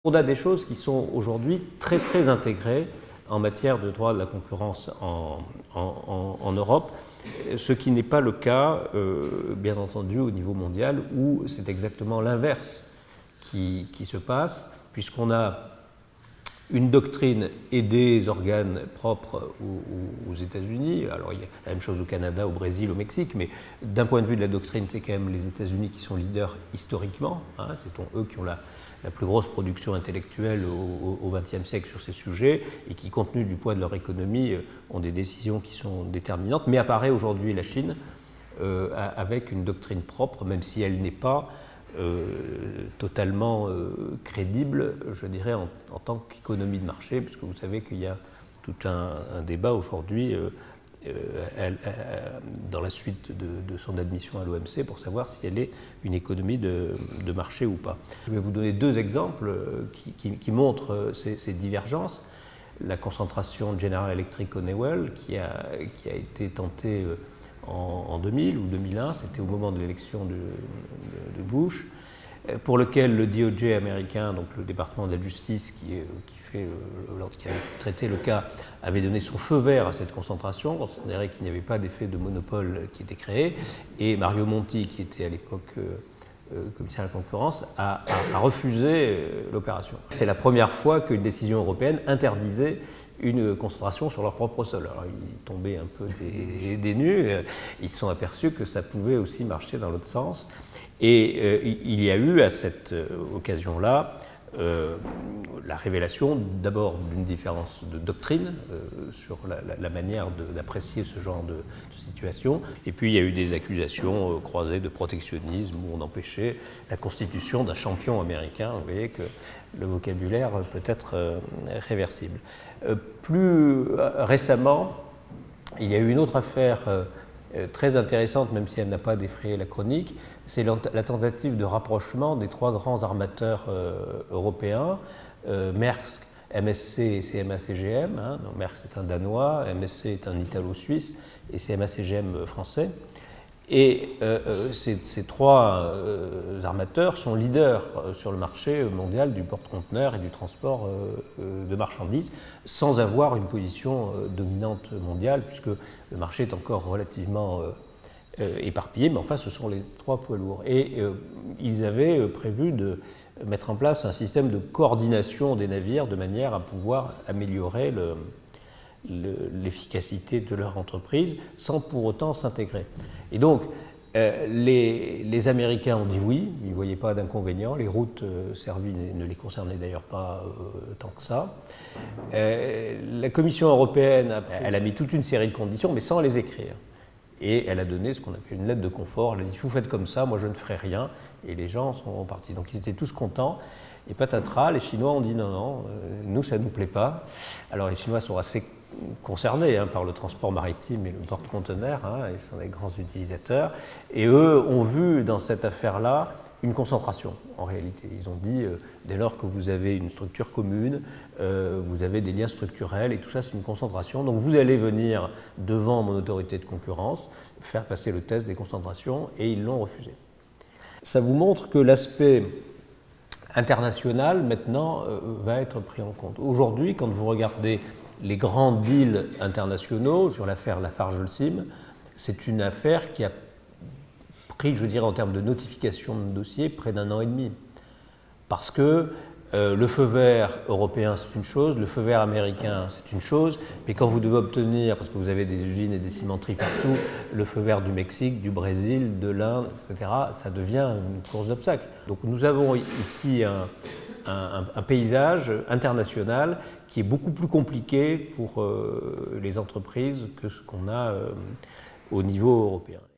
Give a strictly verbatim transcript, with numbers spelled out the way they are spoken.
On a des choses qui sont aujourd'hui très très intégrées en matière de droit de la concurrence en, en, en, en Europe, ce qui n'est pas le cas, euh, bien entendu, au niveau mondial, où c'est exactement l'inverse qui, qui se passe, puisqu'on a une doctrine et des organes propres aux, aux États-Unis. Alors il y a la même chose au Canada, au Brésil, au Mexique, mais d'un point de vue de la doctrine, c'est quand même les États-Unis qui sont leaders historiquement. Hein, c'est eux qui ont la, la plus grosse production intellectuelle au vingtième siècle sur ces sujets et qui, compte tenu du poids de leur économie, ont des décisions qui sont déterminantes. Mais apparaît aujourd'hui la Chine euh, avec une doctrine propre, même si elle n'est pas Euh, totalement euh, crédible, je dirais, en, en tant qu'économie de marché, puisque vous savez qu'il y a tout un, un débat aujourd'hui euh, euh, dans la suite de, de son admission à l'O M C pour savoir si elle est une économie de, de marché ou pas. Je vais vous donner deux exemples qui, qui, qui montrent ces, ces divergences. La concentration de General Electric Honeywell, qui a, qui a été tentée euh, en deux mille ou deux mille un, c'était au moment de l'élection de, de, de Bush, pour lequel le D O J américain, donc le département de la justice qui, est, qui, fait, qui a traité le cas, avait donné son feu vert à cette concentration, considérait qu'il n'y avait pas d'effet de monopole qui était créé, et Mario Monti, qui était à l'époque euh, commissaire à la concurrence, a, a, a refusé l'opération. C'est la première fois qu'une décision européenne interdisait une concentration sur leur propre sol. Alors ils tombaient un peu des, des nues, ils se sont aperçus que ça pouvait aussi marcher dans l'autre sens. Et euh, il y a eu à cette occasion-là euh, la révélation d'abord d'une différence de doctrine euh, sur la, la, la manière d'apprécier ce genre de, de situation. Et puis il y a eu des accusations euh, croisées de protectionnisme où on empêchait la constitution d'un champion américain. Vous voyez que le vocabulaire peut être euh, réversible. Euh, plus récemment, il y a eu une autre affaire euh, très intéressante, même si elle n'a pas défrayé la chronique, c'est la tentative de rapprochement des trois grands armateurs euh, européens, euh, Maersk, M S C et C M A C G M. Hein. Donc, Maersk est un Danois, M S C est un Italo-Suisse et C M A C G M français. Et euh, ces, ces trois euh, armateurs sont leaders euh, sur le marché mondial du porte-conteneurs et du transport euh, de marchandises, sans avoir une position euh, dominante mondiale, puisque le marché est encore relativement euh, euh, éparpillé, mais enfin ce sont les trois poids lourds. Et euh, ils avaient euh, prévu de mettre en place un système de coordination des navires de manière à pouvoir améliorer le, l'efficacité de leur entreprise sans pour autant s'intégrer. Et donc, euh, les, les Américains ont dit oui, ils ne voyaient pas d'inconvénient, les routes euh, servies ne les concernaient d'ailleurs pas euh, tant que ça. Euh, la Commission européenne, elle a mis toute une série de conditions, mais sans les écrire. Et elle a donné ce qu'on appelle une lettre de confort, elle a dit « vous faites comme ça, moi je ne ferai rien », et les gens sont partis. Donc ils étaient tous contents. Et patatras, les Chinois ont dit « non, non, euh, nous ça ne nous plaît pas ». Alors les Chinois sont assez concernés hein, par le transport maritime et le porte-conteneurs, hein, ils sont des grands utilisateurs, et eux ont vu dans cette affaire-là une concentration, en réalité. Ils ont dit, euh, dès lors que vous avez une structure commune, euh, vous avez des liens structurels, et tout ça c'est une concentration, donc vous allez venir devant mon autorité de concurrence, faire passer le test des concentrations, et ils l'ont refusé. Ça vous montre que l'aspect international, maintenant, euh, va être pris en compte. Aujourd'hui, quand vous regardez les grands deals internationaux sur l'affaire Lafarge-Holcim, c'est une affaire qui a pris, je dirais, en termes de notification de dossier, près d'un an et demi. Parce que euh, le feu vert européen, c'est une chose, le feu vert américain, c'est une chose, mais quand vous devez obtenir, parce que vous avez des usines et des cimenteries partout, le feu vert du Mexique, du Brésil, de l'Inde, et cetera, ça devient une course d'obstacles. Donc nous avons ici un, un, un paysage international qui est beaucoup plus compliqué pour euh, les entreprises que ce qu'on a euh, au niveau européen.